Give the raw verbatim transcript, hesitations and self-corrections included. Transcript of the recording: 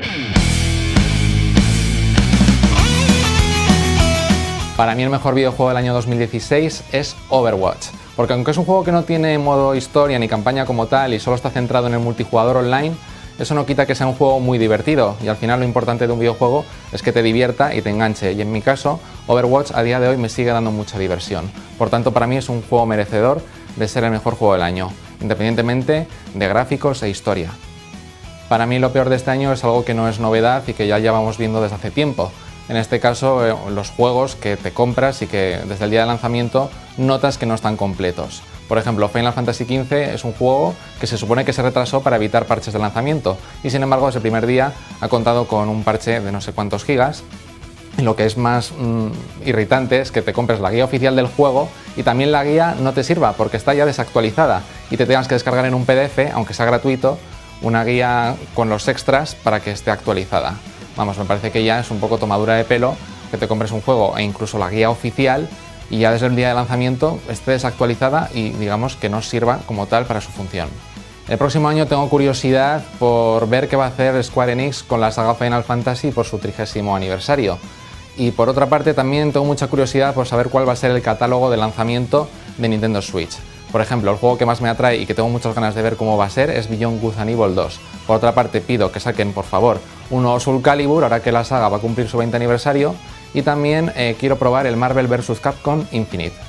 Para mí el mejor videojuego del año dos mil dieciséis es Overwatch, porque aunque es un juego que no tiene modo historia ni campaña como tal y solo está centrado en el multijugador online, eso no quita que sea un juego muy divertido, y al final lo importante de un videojuego es que te divierta y te enganche, y en mi caso Overwatch a día de hoy me sigue dando mucha diversión. Por tanto, para mí es un juego merecedor de ser el mejor juego del año, independientemente de gráficos e historia. Para mí lo peor de este año es algo que no es novedad y que ya llevamos viendo desde hace tiempo. En este caso, eh, los juegos que te compras y que desde el día de lanzamiento notas que no están completos. Por ejemplo, Final Fantasy quince es un juego que se supone que se retrasó para evitar parches de lanzamiento y sin embargo desde el primer día ha contado con un parche de no sé cuántos gigas. Y lo que es más mmm, irritante es que te compres la guía oficial del juego y también la guía no te sirva porque está ya desactualizada y te tengas que descargar en un P D F, aunque sea gratuito, una guía con los extras para que esté actualizada. Vamos, me parece que ya es un poco tomadura de pelo que te compres un juego e incluso la guía oficial y ya desde el día de lanzamiento esté desactualizada y digamos que no sirva como tal para su función. El próximo año tengo curiosidad por ver qué va a hacer Square Enix con la saga Final Fantasy por su trigésimo aniversario. Y por otra parte también tengo mucha curiosidad por saber cuál va a ser el catálogo de lanzamiento de Nintendo Switch. Por ejemplo, el juego que más me atrae y que tengo muchas ganas de ver cómo va a ser es Beyond Good and Evil dos. Por otra parte pido que saquen por favor un nuevo Soul Calibur ahora que la saga va a cumplir su veinte aniversario y también eh, quiero probar el Marvel versus. Capcom Infinite.